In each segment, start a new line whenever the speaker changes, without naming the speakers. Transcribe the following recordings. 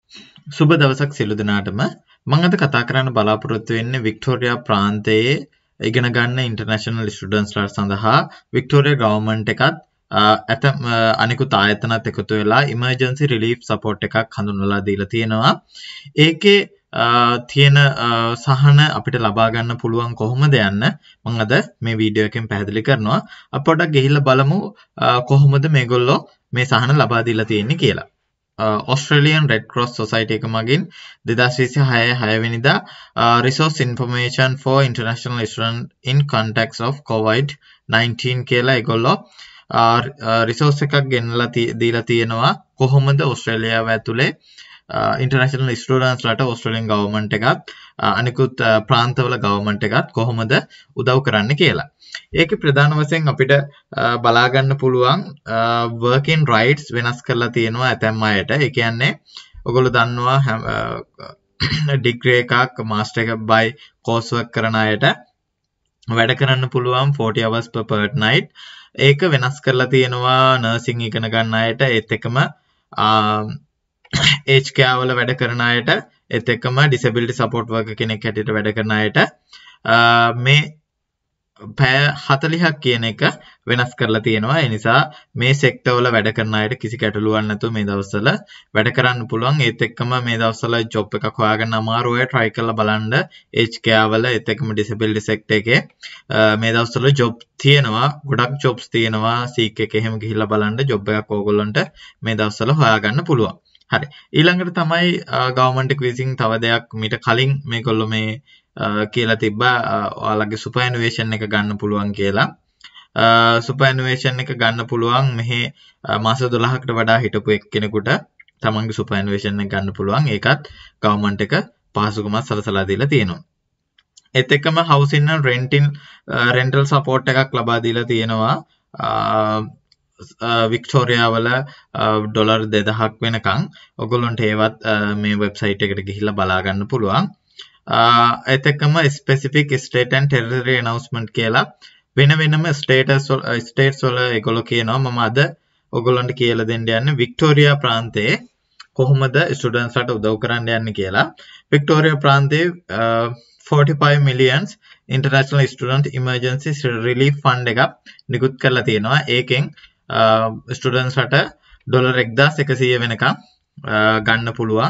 සුබ දවසක් සියලු දෙනාටම. මම අද කතා කරන්න බලාපොරොත්තු වෙන්නේ වික්ටෝරියා ප්‍රාන්තයේ ඉගෙන ගන්න ඉන්ටර්නැෂනල් ස්ටුඩන්ට්ස්ලා සඳහා වික්ටෝරියා ගවර්න්මන්ට් එකත් අනිකුත් ආයතනත් එකතු වෙලා ඉමර්ජන්සි රිලීෆ් සපෝට් එකක් හඳුන්වලා දීලා තියෙනවා. ඒකේ තියෙන සහන අපිට ලබා ගන්න පුළුවන් කොහොමද යන්න මම අද මේ වීඩියෝ එකෙන් පැහැදිලි කරනවා. අපි පොඩ්ඩක් ගිහිල්ලා බලමු කොහොමද මේගොල්ලෝ මේ සහන ලබා දීලා තියෙන්නේ කියලා. Australian Red Cross Society එක මගින් 2026 වෙනිදා Resource Information for International Students in Context of COVID-19 කියලා ඒගොල්ලෝ රිසෝස් එකක් ගෙනලා දීලා තියෙනවා කොහොමද ඕස්ට්‍රේලියාව ඇතුලේ ඉන්ටර්නැෂනල් ස්ටුඩන්ට්ස් ලට ඕස්ට්‍රේලියන් ගවර්න්මන්ට් එකත් අනිකුත් ප්‍රාන්තවල ගවර්න්මන්ට් එකත් කොහොමද උදව් කරන්න කියලා. ඒකේ ප්‍රධාන වශයෙන් අපිට බලා ගන්න පුළුවන් working rights වෙනස් කරලා තියෙනවා ඇතැම් අයට. ඒ කියන්නේ ඔයගොල්ලෝ දන්නවා ඩිග්‍රී එකක් මාස්ටර් එකක් by course work කරන අයට වැඩ කරන්න පුළුවන් 40 hours per fortnight. ඒක වෙනස් කරලා තියෙනවා නර්සිං ඉගෙන ගන්න අයට ඒත් එකම ඒජ් කෙයාර් වල වැඩ කරන අයට ඒත් එකම disability support worker කෙනෙක් හැටියට වැඩ කරන අයට මේ පැය 40ක් කියන එක වෙනස් කරලා තියෙනවා. ඒ නිසා මේ සෙක්ටර් වල වැඩ කරන අයට කිසි ගැටලුවක් නැතුව මේ දවස්වල වැඩ කරන්න පුළුවන්. ඒත් එක්කම මේ දවස්වල ජොබ් එකක් හොයාගන්න අමාරු අය try කරලා බලන්න ඒජ් කෙයාර් වල ඒත් එක්කම disability sector එකේ මේ දවස්වල ජොබ් තියෙනවා. ගොඩක් jobs තියෙනවා. සීක් එක එහෙම ගිහිල්ලා බලන්න ජොබ් එකක් ඕගොල්ලන්ට මේ දවස්වල හොයාගන්න පුළුවන්. හරි. ඊළඟට තමයි ගවර්න්මන්ට් එක විසින් තව දෙයක් මීට කලින් මේගොල්ලෝ මේ කියලා තිබ්බා ඔයාලගේ සුපර්ඇනුවේෂන් එක ගන්න පුළුවන් කියලා. සුපර්ඇනුවේෂන් එක ගන්න පුළුවන් මෙහි මාස 12කට වඩා හිටපු එක්කෙනෙකුට තමන්ගේ සුපර්ඇනුවේෂන් එක ගන්න පුළුවන්. ඒකත් ගවර්න්මන්ට් එක පහසුකමක් සලසලා දීලා තියෙනවා. ඒත් එක්කම housing and rental support එකක් ලබා දීලා තියෙනවා. වික්ටෝරියා වල ඩොලර් 2000ක් වෙනකන් ඔයගොල්ලන්ට ඒවත් මේ වෙබ්සයිට් එකට ගිහිල්ලා බලා ගන්න පුළුවන්. ඒත් එක්කම specific state and territory announcement කියලා වෙන වෙනම states වල ඒගොල්ලෝ කියනවා. මම අද ඔයගොල්ලන්ට කියලා දෙන්න යන්නේ වික්ටෝරියා ප්‍රාන්තයේ කොහොමද ස්ටුඩන්ට්ස් ලට උදව් කරන්න යන්නේ කියලා. වික්ටෝරියා ප්‍රාන්තයේ 45 million international student emergency relief fund එකක් නිකුත් කරලා තියෙනවා. ඒකෙන් ස්ටුඩන්ට්ස් ලට ඩොලර් 1100 වෙනකම් ගන්න පුළුවන්.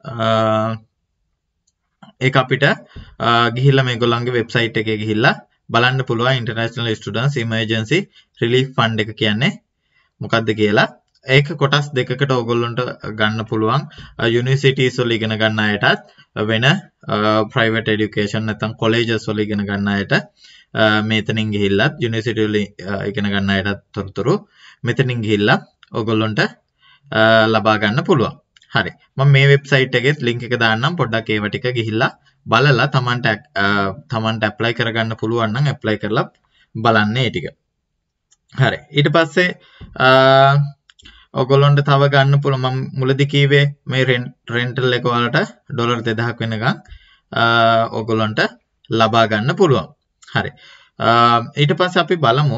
ඒක අපිට ගිහිල්ලා මේගොල්ලන්ගේ වෙබ්සයිට් එකේ ගිහිල්ලා බලන්න පුළුවන් international students emergency relief fund එක කියන්නේ මොකක්ද කියලා. ඒක කොටස් දෙකකට ඕගොල්ලන්ට ගන්න පුළුවන්. යුනිවර්සිටිස් වල ඉගෙන ගන්න අයටත් වෙන ප්‍රයිවට් এডুকেෂන් නැත්නම් කොලෙජස් වල ඉගෙන ගන්න අයට මෙතනින් ගිහිල්ලත් යුනිවර්සිටි වල ඉගෙන ගන්න අයටත් තොරතුරු මෙතනින් ගිහිල්ලා ඕගොල්ලන්ට ලබා ගන්න පුළුවන්. හරි. මම මේ වෙබ්සයිට් එකේ ලින්ක් එක දාන්නම්. පොඩ්ඩක් ඒව ටික ගිහිල්ලා බලලා තමන්ට ඇප්ලයි කරගන්න පුළුවන් නම් ඇප්ලයි කරලා බලන්න ඒ ටික. හරි. ඊට පස්සේ ඔයගොල්ලන්ට තව ගන්න පුළුවන්. මම මුලදී කීවේ මේ රෙන්ටල් එක වලට ඩොලර් 2000ක් වෙනකන් ඔයගොල්ලන්ට ලබා ගන්න පුළුවන්. හරි. ඊට පස්සේ අපි බලමු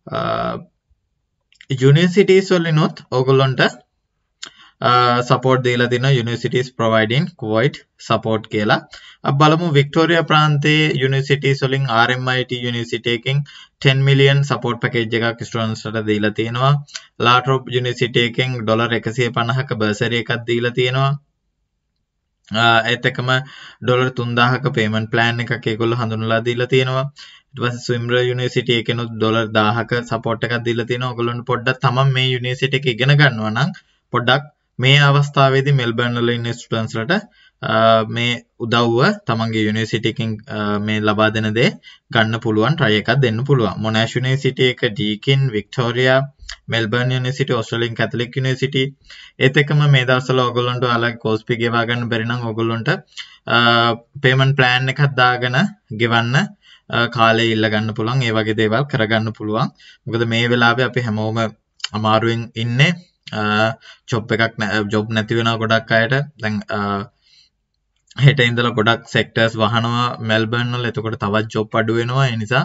යුනිවර්සිටිස් වලිනුත් ඔයගොල්ලන්ට support දීලා තියෙනවා. universities providing COVID support කියලා. අපි බලමු වික්ටෝරියා ප්‍රාන්තයේ universities වලින් RMIT university එකෙන් 10 million support package එකක් ස්ටුඩන්ට්ස් ලට දීලා තියෙනවා. ලාට්‍රොප් university එකෙන් ඩොලර් 150ක bursary එකක් දීලා තියෙනවා. ඒත් එකම ඩොලර් 3000ක payment plan එකක් ඒගොල්ලෝ හඳුන්වලා දීලා තියෙනවා. ඊට පස්සේ ස්විම්බර් යුනිවර්සිටි එකෙනුත් ඩොලර් 1000ක support එකක් දීලා තියෙනවා. ඔයගොල්ලන්ට පොඩ්ඩක් තමන් මේ යුනිවර්සිටි එක ඉගෙන ගන්නවා නම් පොඩ්ඩක් මේ අවස්ථාවේදී මෙල්බර්න් වල ඉන්න ස්ටුඩන්ට්ස් ලට මේ උදව්ව තමන්ගේ යුනිවර්සිටි එකෙන් මේ ලබා දෙන දේ ගන්න පුළුවන්. try එකක් දෙන්න පුළුවන්. මොනාෂ් යුනිවර්සිටි එක, Deakin, Victoria, Melbourne university, Australian Catholic university. ඒත් එක්කම මේ දවස්වල ඔයගොල්ලන්ට ඔයාලගේ කෝස් ෆී ගෙවා ගන්න බැරි නම් ඔයගොල්ලන්ට පේමන්ට් ප්ලෑන් එකක් දාගෙන ගෙවන්න කාලේ ඉල්ල ගන්න පුළුවන්. ඒ වගේ දේවල් කරගන්න පුළුවන්. මොකද මේ වෙලාවේ අපි හැමෝම අමාරුවෙන් ඉන්නේ. ජොබ් නැති වෙනවා ගොඩක් අයට. දැන් හෙට ඉඳලා ගොඩක් සෙක්ටර්ස් වහනවා මෙල්බර්න් වල. එතකොට තවත් ජොබ් අඩු වෙනවා. ඒ නිසා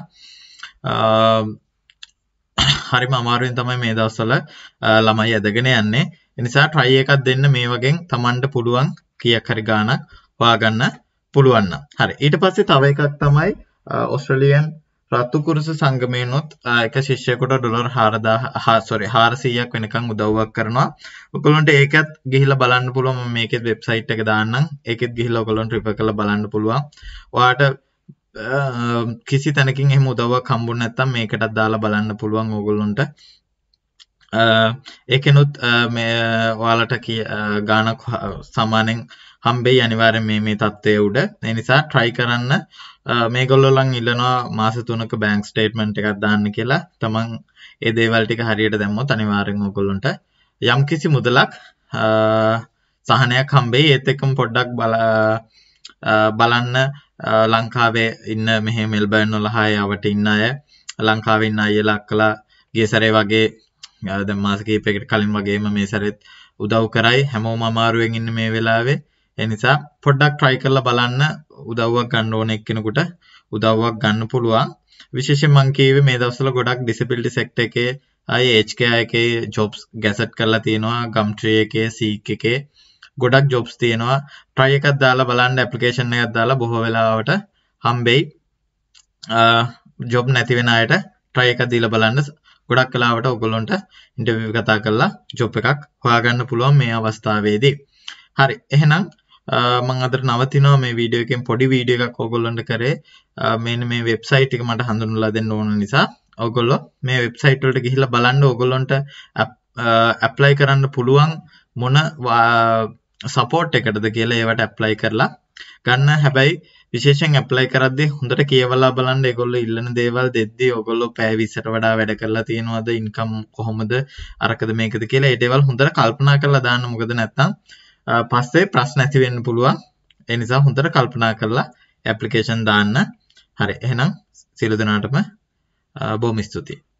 හරිම අමාරුවෙන් තමයි මේ දවස්වල ළමයි ඇදගෙන යන්නේ. ඒ නිසා try එකක් දෙන්න මේ වගේ Tamanට පුළුවන් කීයක් හරි ගාණක් හොයාගන්න පුළුවන් නම්. හරි. ඊට පස්සේ තව එකක් තමයි ඕස්ට්‍රේලියන් රතු කුරුසු සංගමයෙන්ොත් එක ශිෂ්‍යයෙකුට ඩොලර් 400ක් වෙනකන් උදව්වක් කරනවා. ඔයගොල්ලන්ට ඒකත් ගිහිල්ලා බලන්න පුළුවන්. මම මේකෙත් වෙබ්සයිට් එක දාන්නම්. ඒකෙත් ගිහිල්ලා ඔයගොල්ලන්ට රිෆර් කරලා බලන්න පුළුවන්. ඔයාට කිසි තැනකින් එහෙම උදව්වක් හම්බුනේ නැත්නම් මේකටත් දාලා බලන්න පුළුවන් ඕගොල්ලන්ට. ඒකෙනුත් මේ ඔයාලට ගාණක් සාමාන්‍යයෙන් හම්බෙයි අනිවාර්යෙන් මේ තත්ත්වයේ උඩ. ඒ නිසා try කරන්න. මේගොල්ලෝලන් ඉල්ලනවා මාස 3ක බැංක් ස්ටේට්මන්ට් එකක් දාන්න කියලා. තමන් ඒ දේවල් ටික හරියට දැම්මොත් අනිවාර්යෙන් ඔයගොල්ලන්ට යම්කිසි මුදලක් සහනයක් හම්බෙයි. ඒත් එක්කම පොඩ්ඩක් බලන්න ලංකාවේ ඉන්න මෙහෙ මෙල්බර්න් වල හායවට ඉන්න අය ලංකාවේ ඉන්න අයලා අක්කලා ගිය සැරේ වගේ දැන් මාස කිහිපයකට කලින් වගේම මේ සැරෙත් උදව් කරයි. හැමෝම අමාරුවෙන් ඉන්නේ මේ වෙලාවේ. ඒ නිසා පොඩ්ඩක් try කරලා බලන්න. උදව්වක් ගන්න ඕන එක්කෙනෙකුට උදව්වක් ගන්න පුළුවන්. විශේෂයෙන් මම කියවේ මේ දවස්වල ගොඩක් disability sector එකේ HK එකේ jobs ගැසට් කරලා තියෙනවා. Gumtree එකේ Seek එකේ ගොඩක් jobs තියෙනවා. try එකක් දාලා බලන්න application එකක් දාලා බොහෝ වෙලාවට හම්බෙයි. job නැති වෙන අයට try එකක් දීලා බලන්න. ගොඩක් වෙලාවට ඔයගොල්ලන්ට ඉන්ටර්විව් කතා කරලා job එකක් හොයාගන්න පුළුවන් මේ අවස්ථාවේදී. හරි. එහෙනම් මම අදට නවතිනවා මේ වීඩියෝ එකෙන් පොඩි වීඩියෝ එකක් ඔයගොල්ලන්ට කරේ. මෙන්න මේ වෙබ්සයිට් එක මට හඳුන්වලා දෙන්න ඕන නිසා ඔයගොල්ලෝ මේ වෙබ්සයිට් වලට ගිහිල්ලා බලන්න. ඔයගොල්ලන්ට ඇප්ලයි කරන්න පුළුවන් මොන සපෝට් එකටද කියලා ඒවට ඇප්ලයි කරලා ගන්න. හැබැයි විශේෂයෙන් ඇප්ලයි කරද්දී හොඳට කියවලා බලන්න. ඒගොල්ලෝ ඉල්ලන දේවල් දෙද්දී ඔයගොල්ලෝ පැය 20ට වඩා වැඩ කරලා තියෙනවද, ඉන්කම් කොහොමද, අරකද මේකද කියලා ඒ දේවල් හොඳට කල්පනා කරලා දාන්න. මොකද නැත්තම් පස්සේ ප්‍රශ්න ඇති වෙන්න පුළුවන්. ඒ නිසා හොඳට කල්පනා කරලා ඇප්ලිකේෂන් දාන්න. හරි. එහෙනම් සියලු දෙනාටම බොහොම ස්තුතියි.